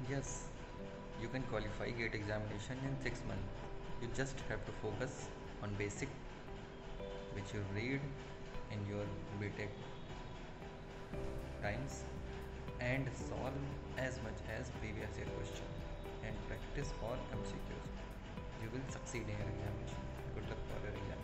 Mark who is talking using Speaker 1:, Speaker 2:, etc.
Speaker 1: Yes, you can qualify GATE examination in 6 months. You just have to focus on basic which you read in your BTech times and solve as much as previous year question and practice all MCQs. You will succeed in your examination. Good luck for your exam.